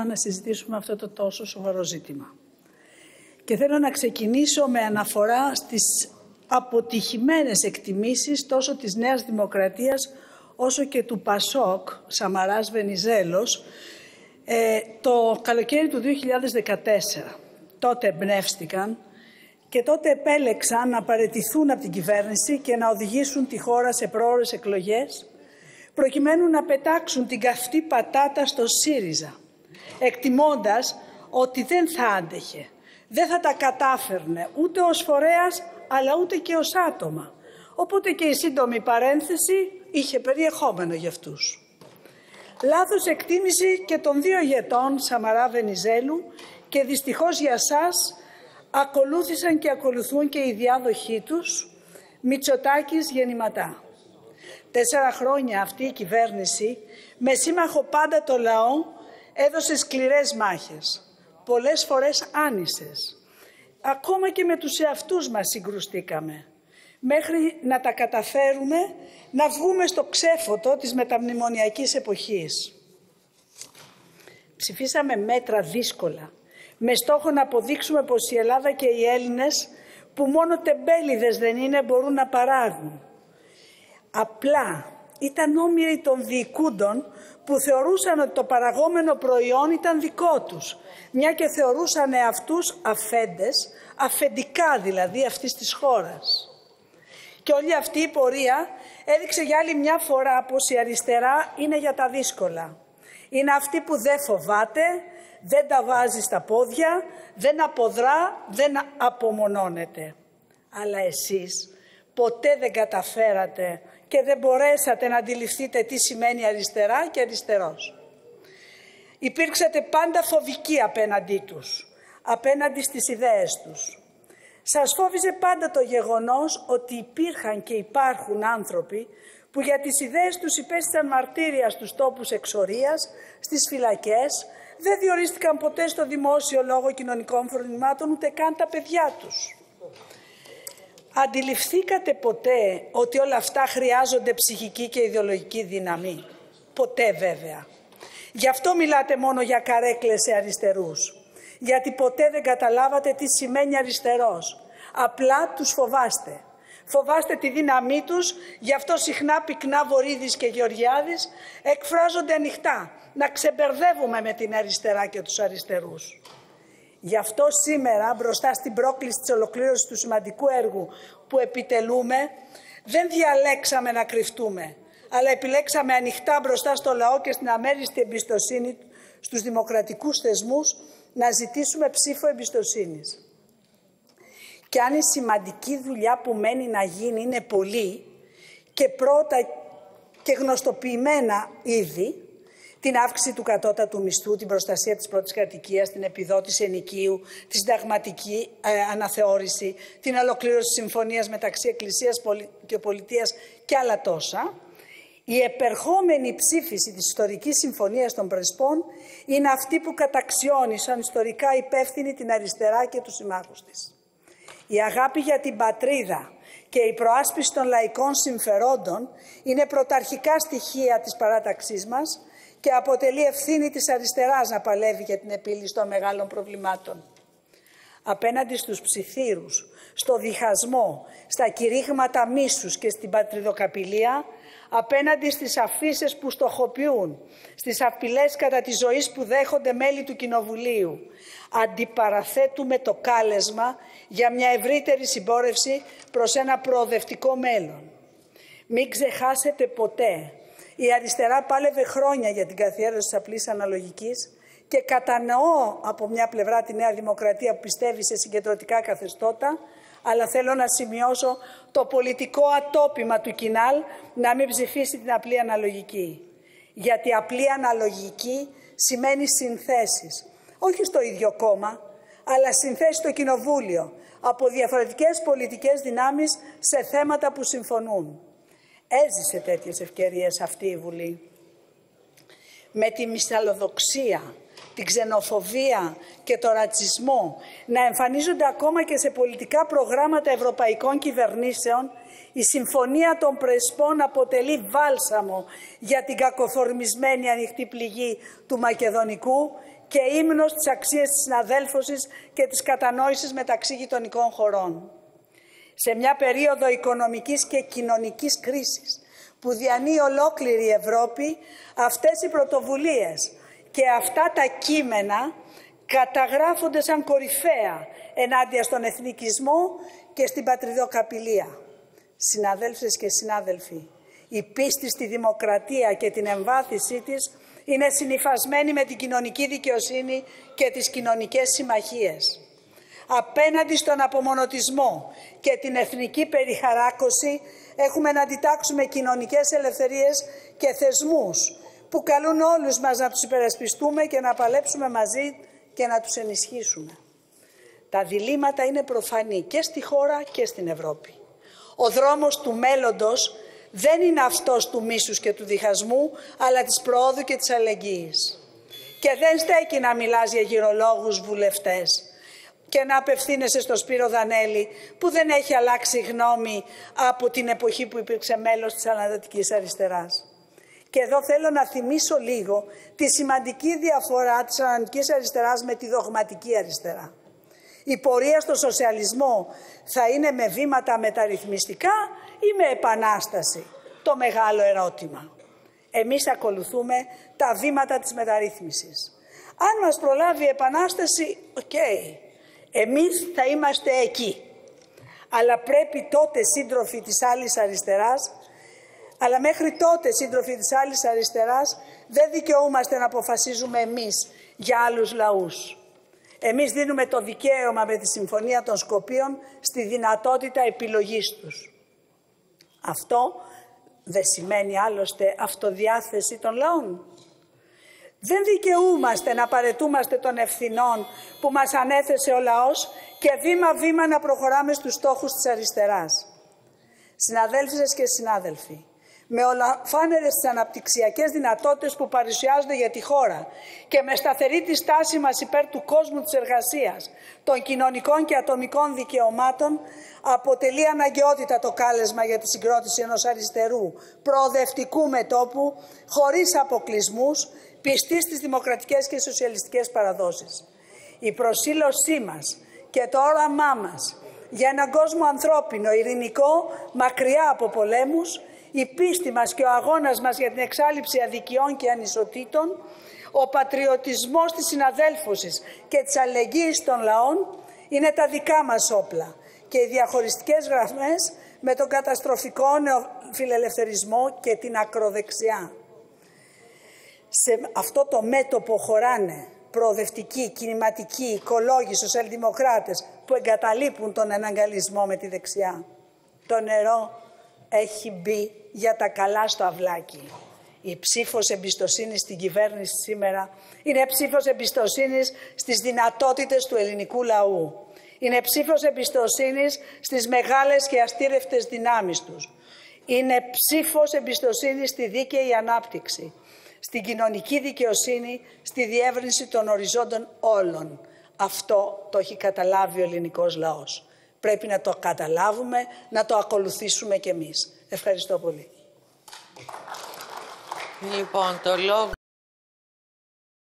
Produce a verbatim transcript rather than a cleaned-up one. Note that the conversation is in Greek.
να συζητήσουμε αυτό το τόσο σοβαρό ζήτημα. Και θέλω να ξεκινήσω με αναφορά στις αποτυχημένες εκτιμήσεις τόσο της Νέας Δημοκρατίας όσο και του Πασόκ, Σαμαράς Βενιζέλος, ε, το καλοκαίρι του δύο χιλιάδες δεκατέσσερα. Τότε εμπνεύστηκαν και τότε επέλεξαν να παραιτηθούν από την κυβέρνηση και να οδηγήσουν τη χώρα σε πρόωρες εκλογές, προκειμένου να πετάξουν την καυτή πατάτα στο ΣΥΡΙΖΑ, εκτιμώντας ότι δεν θα άντεχε, δεν θα τα κατάφερνε ούτε ως φορέας, αλλά ούτε και ως άτομα. Οπότε και η σύντομη παρένθεση είχε περιεχόμενο για αυτούς. Λάθος εκτίμηση και των δύο ηγετών Σαμαρά Βενιζέλου και δυστυχώς για σας ακολούθησαν και ακολουθούν και οι διάδοχοί τους, Μητσοτάκης Γεννηματά. Τέσσερα χρόνια αυτή η κυβέρνηση, με σύμμαχο πάντα το λαό, έδωσε σκληρές μάχες, πολλές φορές άνισες. Ακόμα και με τους εαυτούς μας συγκρουστήκαμε, μέχρι να τα καταφέρουμε να βγούμε στο ξέφωτο της μεταμνημονιακής εποχής. Ψηφίσαμε μέτρα δύσκολα, με στόχο να αποδείξουμε πως η Ελλάδα και οι Έλληνες, που μόνο τεμπέληδες δεν είναι, μπορούν να παράγουν. Απλά ήταν όμοιροι των διοικούντων που θεωρούσαν ότι το παραγόμενο προϊόν ήταν δικό τους, μια και θεωρούσαν αυτούς αφέντες, αφεντικά δηλαδή αυτής της χώρας. Και όλη αυτή η πορεία έδειξε για άλλη μια φορά πως η αριστερά είναι για τα δύσκολα. Είναι αυτή που δεν φοβάται, δεν τα βάζει στα πόδια, δεν αποδρά, δεν απομονώνεται. Αλλά εσείς ποτέ δεν καταφέρατε και δεν μπορέσατε να αντιληφθείτε τι σημαίνει αριστερά και αριστερός. Υπήρξατε πάντα φοβικοί απέναντί τους, απέναντι στις ιδέες τους. Σας φόβιζε πάντα το γεγονός ότι υπήρχαν και υπάρχουν άνθρωποι που για τις ιδέες τους υπέστησαν μαρτύρια στους τόπους εξορίας, στις φυλακές, δεν διορίστηκαν ποτέ στο δημόσιο λόγο κοινωνικών φρονημάτων ούτε καν τα παιδιά τους. Αντιληφθήκατε ποτέ ότι όλα αυτά χρειάζονται ψυχική και ιδεολογική δύναμη? Ποτέ βέβαια. Γι' αυτό μιλάτε μόνο για καρέκλες σε αριστερούς. Γιατί ποτέ δεν καταλάβατε τι σημαίνει αριστερός. Απλά τους φοβάστε. Φοβάστε τη δύναμή τους, γι' αυτό συχνά πυκνά Βορίδης και Γεωργιάδης εκφράζονται ανοιχτά, να ξεμπερδεύουμε με την αριστερά και τους αριστερούς. Γι' αυτό σήμερα, μπροστά στην πρόκληση της ολοκλήρωσης του σημαντικού έργου που επιτελούμε, δεν διαλέξαμε να κρυφτούμε, αλλά επιλέξαμε ανοιχτά μπροστά στο λαό και στην αμέριστη εμπιστοσύνη στους δημοκρατικούς θεσμούς να ζητήσουμε ψήφο εμπιστοσύνης. Και αν η σημαντική δουλειά που μένει να γίνει είναι πολλή και πρώτα και γνωστοποιημένα ήδη, την αύξηση του κατώτατου μισθού, την προστασία της πρώτης κατοικίας, την επιδότηση ενοικίου, τη συνταγματική ε, αναθεώρηση, την ολοκλήρωση της συμφωνίας μεταξύ Εκκλησίας και Πολιτείας και άλλα τόσα, η επερχόμενη ψήφιση της ιστορικής συμφωνίας των Πρεσπών είναι αυτή που καταξιώνει σαν ιστορικά υπεύθυνη την αριστερά και τους συμμάχους της. Η αγάπη για την πατρίδα και η προάσπιση των λαϊκών συμφερόντων είναι πρωταρχικά στοιχεία της παράταξής μας και αποτελεί ευθύνη της αριστεράς να παλεύει για την επίλυση των μεγάλων προβλημάτων. Απέναντι στους ψιθύρους, στο διχασμό, στα κηρύγματα μίσους και στην πατριδοκαπηλεία, απέναντι στις αφίσες που στοχοποιούν, στις απειλές κατά τη ζωής που δέχονται μέλη του Κοινοβουλίου, αντιπαραθέτουμε το κάλεσμα για μια ευρύτερη συμπόρευση προς ένα προοδευτικό μέλλον. Μην ξεχάσετε ποτέ, η αριστερά πάλευε χρόνια για την καθιέρωση της απλής αναλογικής και κατανοώ από μια πλευρά τη Νέα Δημοκρατία που πιστεύει σε συγκεντρωτικά καθεστώτα, αλλά θέλω να σημειώσω το πολιτικό ατόπιμα του Κινάλ να μην ψηφίσει την απλή αναλογική. Γιατί απλή αναλογική σημαίνει συνθέσεις, όχι στο ίδιο κόμμα, αλλά συνθέσεις στο Κοινοβούλιο, από διαφορετικές πολιτικές δυνάμεις σε θέματα που συμφωνούν. Έζησε τέτοιες ευκαιρίες αυτή η Βουλή. Με τη μυσαλλοδοξία, την ξενοφοβία και το ρατσισμό να εμφανίζονται ακόμα και σε πολιτικά προγράμματα ευρωπαϊκών κυβερνήσεων, η Συμφωνία των Πρεσπών αποτελεί βάλσαμο για την κακοφορμισμένη ανοιχτή πληγή του Μακεδονικού και ύμνος της αξίας της συναδέλφωσης και της κατανόησης μεταξύ γειτονικών χωρών. Σε μια περίοδο οικονομικής και κοινωνικής κρίσης που διανύει ολόκληρη η Ευρώπη, αυτές οι πρωτοβουλίες και αυτά τα κείμενα καταγράφονται σαν κορυφαία ενάντια στον εθνικισμό και στην πατριδοκαπηλεία. Συναδέλφες και συνάδελφοι, η πίστη στη δημοκρατία και την εμβάθυνσή της είναι συνυφασμένη με την κοινωνική δικαιοσύνη και τις κοινωνικές συμμαχίες. Απέναντι στον απομονωτισμό και την εθνική περιχαράκωση έχουμε να αντιτάξουμε κοινωνικές ελευθερίες και θεσμούς που καλούν όλους μας να τους υπερασπιστούμε και να παλέψουμε μαζί και να τους ενισχύσουμε. Τα διλήμματα είναι προφανή και στη χώρα και στην Ευρώπη. Ο δρόμος του μέλλοντος δεν είναι αυτός του μίσους και του διχασμού, αλλά της προόδου και της αλληλεγγύης. Και δεν στέκει να μιλάς για γυρολόγους βουλευτές και να απευθύνεσαι στο Σπύρο Δανέλη, που δεν έχει αλλάξει γνώμη από την εποχή που υπήρξε μέλος της Ανατολικής Αριστεράς. Και εδώ θέλω να θυμίσω λίγο τη σημαντική διαφορά της Ανατολικής Αριστεράς με τη δογματική αριστερά. Η πορεία στο σοσιαλισμό θα είναι με βήματα μεταρρυθμιστικά ή με επανάσταση? Το μεγάλο ερώτημα. Εμείς ακολουθούμε τα βήματα της μεταρρύθμισης. Αν μας προλάβει η επανάσταση, οκ. Okay. Εμείς θα είμαστε εκεί. Αλλά πρέπει τότε, σύντροφοι της άλλης αριστεράς, αλλά μέχρι τότε, σύντροφοι της άλλης αριστεράς, δεν δικαιούμαστε να αποφασίζουμε εμείς για άλλους λαούς. Εμείς δίνουμε το δικαίωμα με τη Συμφωνία των Σκοπίων στη δυνατότητα επιλογής τους. Αυτό δεν σημαίνει άλλωστε αυτοδιάθεση των λαών. Δεν δικαιούμαστε να παρετούμαστε των ευθυνών που μας ανέθεσε ο λαός και βήμα-βήμα να προχωράμε στους στόχους της αριστεράς. Συναδέλφισες και συνάδελφοι, με ολοφάνερες τις αναπτυξιακές δυνατότητες που παρουσιάζονται για τη χώρα και με σταθερή τη στάση μας υπέρ του κόσμου της εργασίας, των κοινωνικών και ατομικών δικαιωμάτων, αποτελεί αναγκαιότητα το κάλεσμα για τη συγκρότηση ενός αριστερού, προοδευτικού μετώπου, χωρίς αποκλεισμούς, πιστή στις δημοκρατικές και σοσιαλιστικές παραδόσεις. Η προσήλωσή μας και το όραμά μας για έναν κόσμο ανθρώπινο, ειρηνικό, μακριά από πολέμους, η πίστη μας και ο αγώνας μας για την εξάλειψη αδικιών και ανισοτήτων, ο πατριωτισμός της συναδέλφωσης και της αλληλεγγύης των λαών είναι τα δικά μας όπλα και οι διαχωριστικές γραμμές με τον καταστροφικό νεοφιλελευθερισμό και την ακροδεξιά. Σε αυτό το μέτωπο χωράνε προοδευτικοί, κινηματικοί, οικολόγοι, σοσιαλδημοκράτες που εγκαταλείπουν τον εναγκαλισμό με τη δεξιά. Το νερό έχει μπει για τα καλά στο αυλάκι. Η ψήφος εμπιστοσύνης στην κυβέρνηση σήμερα είναι ψήφος εμπιστοσύνης στις δυνατότητες του ελληνικού λαού. Είναι ψήφος εμπιστοσύνης στις μεγάλες και αστήρευτες δυνάμεις τους. Είναι ψήφος εμπιστοσύνης στη δίκαιη ανάπτυξη, στην κοινωνική δικαιοσύνη, στη διεύρυνση των οριζόντων όλων. Αυτό το έχει καταλάβει ο ελληνικός λαός. Πρέπει να το καταλάβουμε, να το ακολουθήσουμε κι εμείς. Ευχαριστώ πολύ. Λοιπόν, το λόγο...